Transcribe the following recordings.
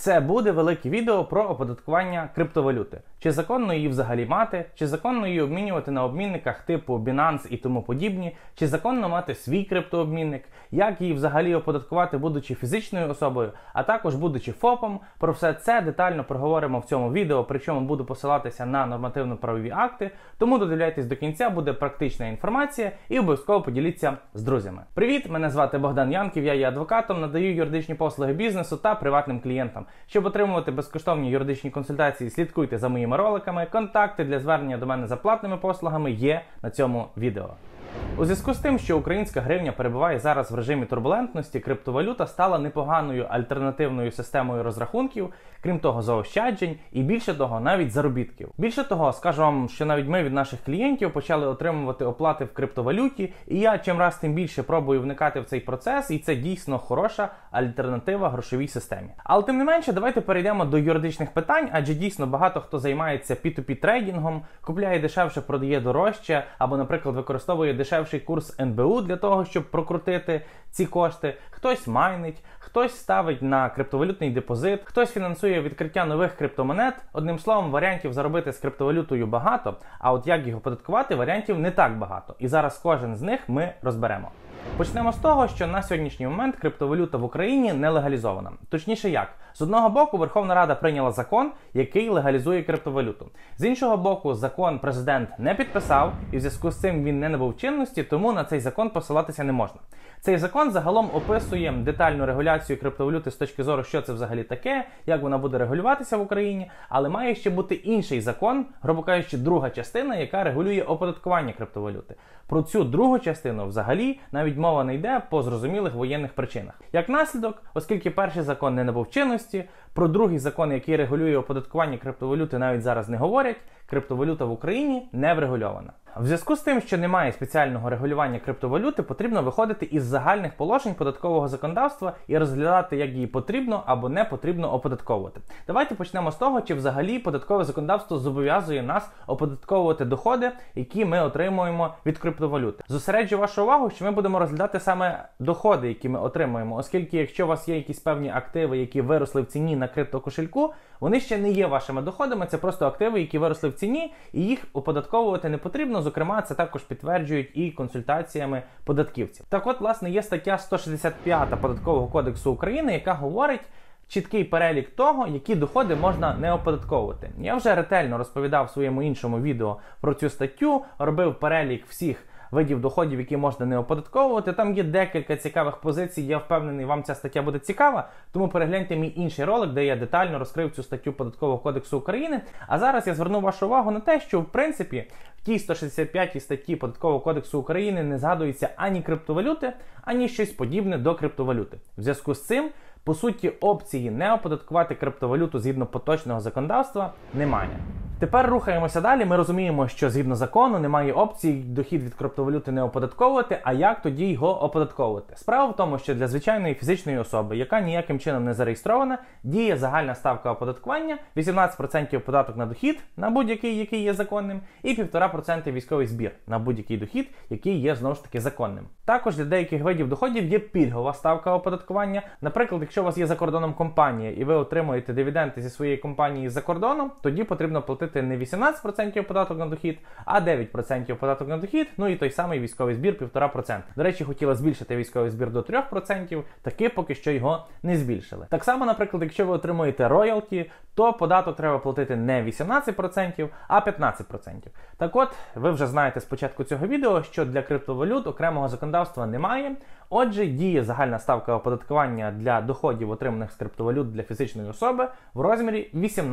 Це буде велике відео про оподаткування криптовалюти. Чи законно її взагалі мати, чи законно її обмінювати на обмінниках типу Binance і тому подібні, чи законно мати свій криптообмінник, як її взагалі оподаткувати, будучи фізичною особою, а також будучи ФОПом. Про все це детально проговоримо в цьому відео, причому буду посилатися на нормативно-правові акти, тому додивляйтесь до кінця, буде практична інформація і обов'язково поділіться з друзями. Привіт, мене звати Богдан Янків, я є адвокатом, надаю юридичні послуги бізнесу та приватним клієнтам. Щоб отримувати безкоштовні юридичні консультації, слідкуйте за моїми роликами, контакти для звернення до мене за платними послугами є на цьому відео. У зв'язку з тим, що українська гривня перебуває зараз в режимі турбулентності, криптовалюта стала непоганою альтернативною системою розрахунків, крім того, заощаджень і, більше того, навіть заробітків. Більше того, скажу вам, що навіть ми від наших клієнтів почали отримувати оплати в криптовалюті, і я чим раз тим більше пробую вникати в цей процес, і це дійсно хороша альтернатива грошовій системі. Але тим не менше, давайте перейдемо до юридичних питань, адже дійсно багато хто займається P2P трейдингом, купляє дешевше, продає дорожче, або, наприклад, використовує дешевший курс НБУ для того, щоб прокрутити ці кошти. Хтось майнить, хтось ставить на криптовалютний депозит, хтось фінансує відкриття нових криптомонет. Одним словом, варіантів заробити з криптовалютою багато, а от як їх оподаткувати, варіантів не так багато. І зараз кожен з них ми розберемо. Почнемо з того, що на сьогоднішній момент криптовалюта в Україні не легалізована. Точніше як? З одного боку, Верховна Рада прийняла закон, який легалізує криптовалюту. З іншого боку, закон президент не підписав, і в зв'язку з цим він не набув чинності, тому на цей закон посилатися не можна. Цей закон загалом описує детальну регуляцію криптовалюти з точки зору, що це взагалі таке, як вона буде регулюватися в Україні, але має ще бути інший закон, грубо кажучи, друга частина, яка регулює оподаткування криптовалюти. Про цю другу частину взагалі навіть мова не йде по зрозумілих воєнних причинах. Як наслідок, оскільки перший закон не набув чинності, про другий закон, який регулює оподаткування криптовалюти, навіть зараз не говорять, криптовалюта в Україні не врегульована. В зв'язку з тим, що немає спеціального регулювання криптовалюти, потрібно виходити із загальних положень податкового законодавства і розглядати, як її потрібно або не потрібно оподатковувати. Давайте почнемо з того, чи взагалі податкове законодавство зобов'язує нас оподатковувати доходи, які ми отримуємо від криптовалюти. Зосереджу вашу увагу, що ми будемо розглядати саме доходи, які ми отримуємо, оскільки якщо у вас є якісь певні активи, які виросли в ціні на криптокошельку, вони ще не є вашими доходами, це просто активи, які виросли в ціні, і їх оподатковувати не потрібно. Зокрема, це також підтверджують і консультаціями податківців. Так от, власне, є стаття 165 Податкового кодексу України, яка говорить чіткий перелік того, які доходи можна не оподатковувати. Я вже ретельно розповідав в своєму іншому відео про цю статтю, робив перелік всіх видів доходів, які можна не оподатковувати. Там є декілька цікавих позицій, я впевнений, вам ця стаття буде цікава, тому перегляньте мій інший ролик, де я детально розкрив цю статтю Податкового кодексу України. А зараз я зверну вашу увагу на те, що в принципі в тій 165 статті Податкового кодексу України не згадується ані криптовалюти, ані щось подібне до криптовалюти. В зв'язку з цим, по суті, опції не оподаткувати криптовалюту згідно поточного законодавства немає. Тепер рухаємося далі. Ми розуміємо, що згідно закону немає опції дохід від криптовалюти не оподатковувати, а як тоді його оподатковувати? Справа в тому, що для звичайної фізичної особи, яка ніяким чином не зареєстрована, діє загальна ставка оподаткування, 18% податок на дохід, на будь-який, який є законним, і 1,5% військовий збір на будь-який дохід, який є, знову ж таки, законним. Також для деяких видів доходів є пільгова ставка оподаткування. Наприклад, якщо у вас є за кордоном компанія, і ви отримуєте дивіденди зі своєї компанії за кордоном, тоді потрібно платити не 18% податок на дохід, а 9% податок на дохід, ну і той самий військовий збір 1,5%. До речі, хотіли збільшити військовий збір до 3%, таки поки що його не збільшили. Так само, наприклад, якщо ви отримуєте роялті, то податок треба платити не 18%, а 15%. Так от, ви вже знаєте з початку цього відео, що для криптовалют окремого законодавства немає. Отже, діє загальна ставка оподаткування для доходів, отриманих з криптовалют для фізичної особи, в розмірі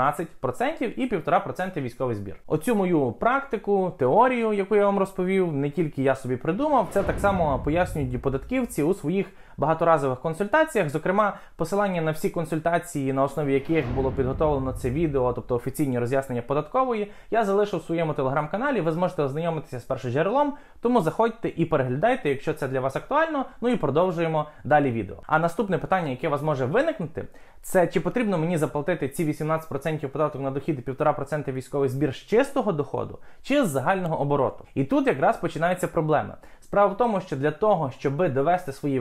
18% і 1,5% військовий збір. Оцю мою практику, теорію, яку я вам розповів, не тільки я собі придумав, це так само пояснюють і податківці у своїх багаторазових консультаціях. Зокрема, посилання на всі консультації, на основі яких було підготовлено це відео, тобто офіційні роз'яснення податкової, я залишу в своєму телеграм-каналі, ви зможете ознайомитися з першоджерелом, тому заходьте і переглядайте, якщо це для вас актуально. Ну і продовжуємо далі відео. А наступне питання, яке у вас може виникнути, це чи потрібно мені заплатити ці 18% податок на дохід і 1,5% військовий збір з чистого доходу, чи з загального обороту. І тут якраз починається проблема. Справа в тому, що для того, щоб довести свої витрати,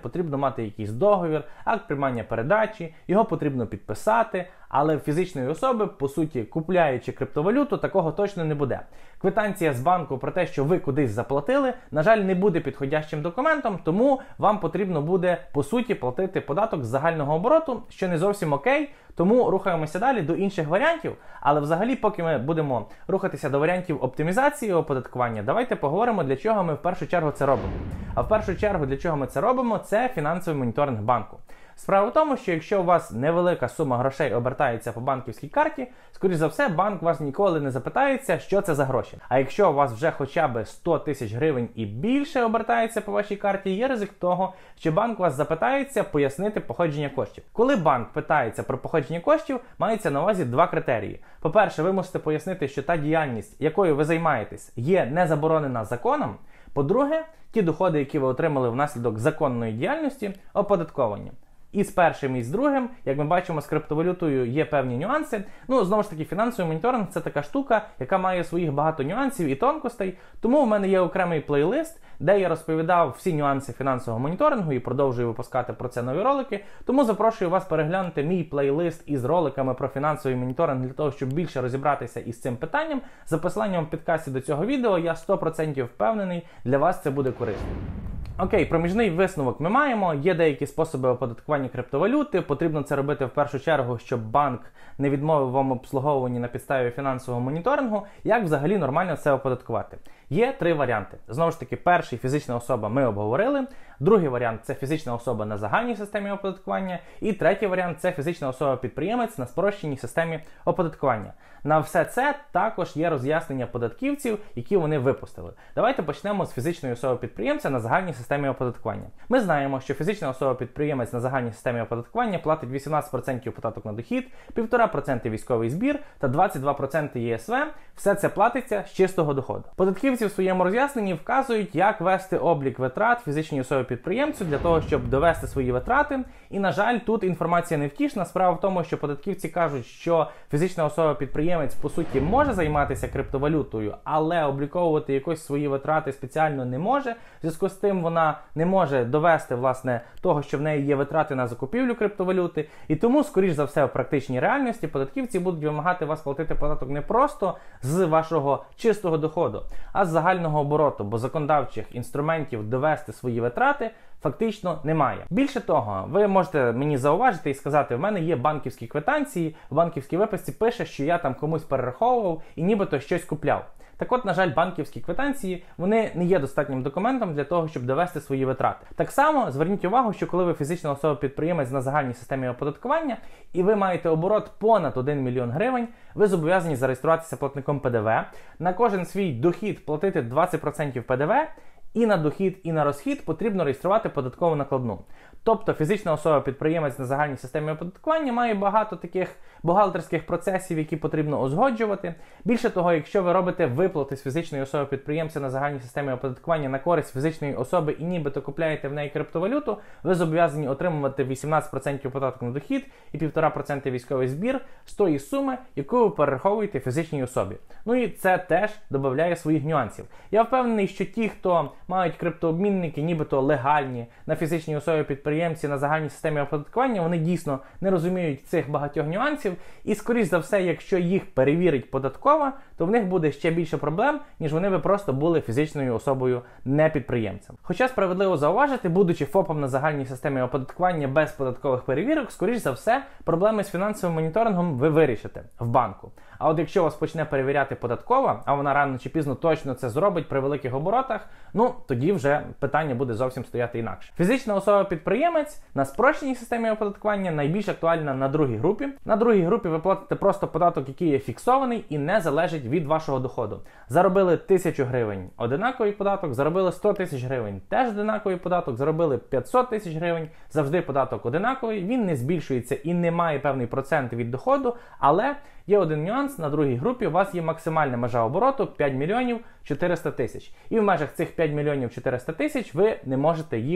потрібно мати якийсь договір, акт приймання передачі, його потрібно підписати, але в фізичної особи, по суті, купляючи криптовалюту, такого точно не буде. Квитанція з банку про те, що ви кудись заплатили, на жаль, не буде підходящим документом, тому вам потрібно буде, по суті, платити податок з загального обороту, що не зовсім окей, тому рухаємося далі до інших варіантів. Але взагалі, поки ми будемо рухатися до варіантів оптимізації оподаткування, давайте поговоримо, для чого ми в першу чергу це робимо. А в першу чергу, для чого ми це робимо, це фінансовий моніторинг банку. Справа в тому, що якщо у вас невелика сума грошей обертається по банківській карті, скоріш за все, банк вас ніколи не запитається, що це за гроші. А якщо у вас вже хоча б 100 тисяч гривень і більше обертається по вашій карті, є ризик того, що банк вас запитається пояснити походження коштів. Коли банк питається про походження коштів, мається на увазі два критерії. По-перше, ви мусите пояснити, що та діяльність, якою ви займаєтесь, є не заборонена законом. По-друге, ті доходи, які ви отримали внаслідок законної діяльності, оподатковані. І з першим, і з другим, як ми бачимо, з криптовалютою є певні нюанси. Ну, знову ж таки, фінансовий моніторинг – це така штука, яка має своїх багато нюансів і тонкостей. Тому в мене є окремий плейлист, де я розповідав всі нюанси фінансового моніторингу і продовжую випускати про це нові ролики. Тому запрошую вас переглянути мій плейлист із роликами про фінансовий моніторинг для того, щоб більше розібратися із цим питанням. За посиланням в підкасті до цього відео я 100% впевнений, для вас це буде корисно. Окей, проміжний висновок ми маємо. Є деякі способи оподаткування криптовалюти. Потрібно це робити в першу чергу, щоб банк не відмовив вам обслуговуванні на підставі фінансового моніторингу. Як взагалі нормально це оподаткувати? Є три варіанти. Знову ж таки, перший – фізична особа, ми обговорили. Другий варіант – це фізична особа на загальній системі оподаткування. І третій варіант – це фізична особа-підприємець на спрощеній системі оподаткування. На все це також є роз'яснення податківців, які вони випустили. Давайте почнемо з фізичної особи-підприємця на загальній системі оподаткування. Ми знаємо, що фізична особа-підприємець на загальній системі оподаткування платить 18% податок на дохід, 1,5% військовий збір та 22% ЄСВ. Все це платиться з чистого доходу. Податківці в своєму роз'ясненні вказують, як вести облік витрат фізичній особі-підприємцю для того, щоб довести свої витрати. І, на жаль, тут інформація не втішна. Справа в тому, що податківці кажуть, що фізична особа-підприємець, по суті, може займатися криптовалютою, але обліковувати якось свої витрати спеціально не може. В зв'язку з тим вона не може довести, власне, того, що в неї є витрати на закупівлю криптовалюти. І тому, скоріш за все, в практичній реальності податківці будуть вимагати вас платити податок не просто з вашого чистого доходу, а з загального обороту, бо законодавчих інструментів довести свої витрати фактично немає. Більше того, ви можете мені зауважити і сказати, в мене є банківські квитанції, в банківській виписці пише, що я там комусь перераховував і нібито щось купляв. Так от, на жаль, банківські квитанції, вони не є достатнім документом для того, щоб довести свої витрати. Так само, зверніть увагу, що коли ви фізична особа-підприємець на загальній системі оподаткування, і ви маєте оборот понад 1 мільйон гривень, ви зобов'язані зареєструватися платником ПДВ, на кожен свій дохід платити 20% ПДВ, і на дохід, і на розхід потрібно реєструвати податкову накладну. Тобто фізична особа-підприємець на загальній системі оподаткування має багато таких бухгалтерських процесів, які потрібно узгоджувати. Більше того, якщо ви робите виплати з фізичної особи-підприємця на загальній системі оподаткування на користь фізичної особи і нібито купляєте в неї криптовалюту, ви зобов'язані отримувати 18% податок на дохід і 1,5% військовий збір з тої суми, яку ви перераховуєте фізичній особі. Ну і це теж додає своїх нюансів. Я впевнений, що ті, хто мають криптообмінники, нібито легальні, на фізичній особі-підприємці на загальній системі оподаткування, вони дійсно не розуміють цих багатьох нюансів. І, скоріш за все, якщо їх перевірить податкова, то в них буде ще більше проблем, ніж вони би просто були фізичною особою, не підприємцем. Хоча справедливо зауважити, будучи ФОПом на загальній системі оподаткування без податкових перевірок, скоріш за все, проблеми з фінансовим моніторингом ви вирішите в банку. А от якщо вас почне перевіряти податкова, а вона рано чи пізно точно це зробить при великих оборотах, ну тоді вже питання буде зовсім стояти інакше. Фізична особа-підприємець на спрощеній системі оподаткування найбільш актуальна на другій групі. На другій групі ви платите просто податок, який є фіксований і не залежить від вашого доходу. Заробили 1000 гривень – одинаковий податок, заробили 100 тисяч гривень – теж одинаковий податок, заробили 500 тисяч гривень – завжди податок одинаковий, він не збільшується і не має певний процент від доходу, але є один нюанс, на другій групі у вас є максимальна межа обороту 5 мільйонів 400 тисяч. І в межах цих 5 мільйонів 400 тисяч ви не можете їх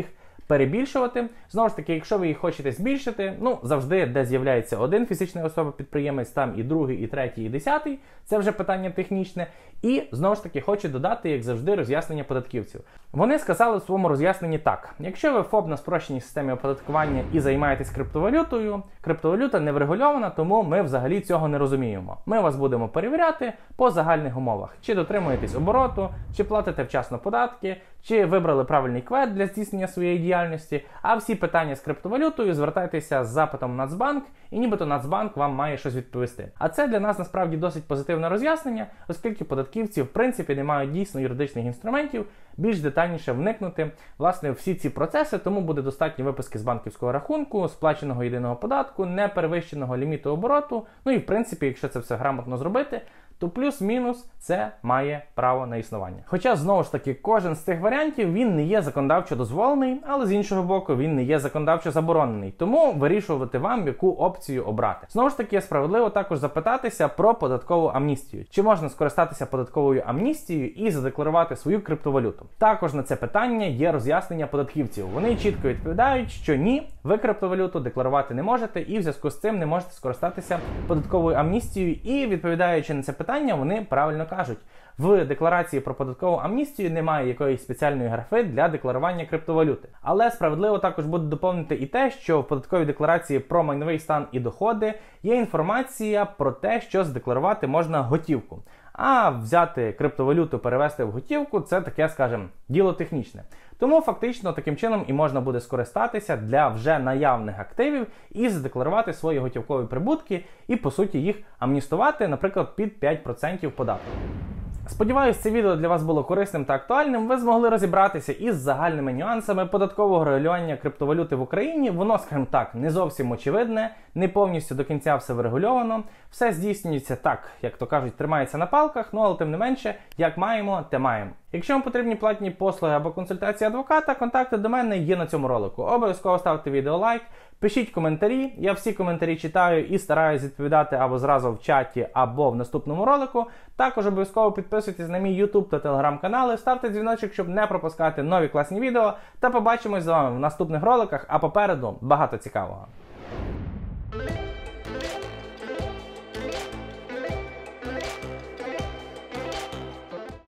перебільшувати. Знову ж таки, якщо ви їх хочете збільшити, завжди, де з'являється один фізичний особа-підприємець, там і другий, і третій, і 10-й, це вже питання технічне. І, знову ж таки, хочу додати, як завжди, роз'яснення податківців. Вони сказали в своєму роз'ясненні так: якщо ви ФОП на спрощеній системі оподаткування і займаєтесь криптовалютою, криптовалюта не врегульована, тому ми взагалі цього не розуміємо. Ми вас будемо перевіряти по загальних умовах. Чи дотримуєтесь обороту, чи платите вчасно податки, чи вибрали правильний КВЕД для здійснення своєї діяльності, а всі питання з криптовалютою звертайтеся з запитом в Нацбанк, і нібито Нацбанк вам має щось відповісти. А це для нас насправді досить позитивне роз'яснення, оскільки податківці в принципі не мають дійсно юридичних інструментів більш детальніше вникнути власне всі ці процеси, тому буде достатньо виписки з банківського рахунку, сплаченого єдиного податку, неперевищеного ліміту обороту, і в принципі, якщо це все грамотно зробити, то плюс-мінус це має право на існування. Хоча, знову ж таки, кожен з цих варіантів, він не є законодавчо дозволений, але з іншого боку, він не є законодавчо заборонений. Тому вирішувати вам, яку опцію обрати. Знову ж таки, справедливо також запитатися про податкову амністію. Чи можна скористатися податковою амністією і задекларувати свою криптовалюту? Також на це питання є роз'яснення податківців. Вони чітко відповідають, що ні, ви криптовалюту декларувати не можете і в зв'язку з цим не можете скористатися податковою амністією. І відповідаючи на це питання, вони правильно кажуть, в декларації про податкову амністію немає якоїсь спеціальної графи для декларування криптовалюти. Але справедливо також буде доповнити і те, що в податковій декларації про майновий стан і доходи є інформація про те, що задекларувати можна готівку. А взяти криптовалюту, перевести в готівку – це таке, скажімо, діло технічне. Тому фактично таким чином і можна буде скористатися для вже наявних активів і задекларувати свої готівкові прибутки і, по суті, їх амністувати, наприклад, під 5% податку. Сподіваюсь, це відео для вас було корисним та актуальним. Ви змогли розібратися із загальними нюансами податкового регулювання криптовалюти в Україні. Воно, скажімо так, не зовсім очевидне, не повністю до кінця все врегульовано. Все здійснюється так, як то кажуть, тримається на палках, але тим не менше, як маємо, те маємо. Якщо вам потрібні платні послуги або консультації адвоката, контакти до мене є на цьому ролику. Обов'язково ставте відео лайк, пишіть коментарі, я всі коментарі читаю і стараюсь відповідати або зразу в чаті, або в наступному ролику. Також обов'язково підписуйтесь на мій YouTube та Telegram канали, ставте дзвіночок, щоб не пропускати нові класні відео, та побачимось з вами в наступних роликах, а попереду багато цікавого.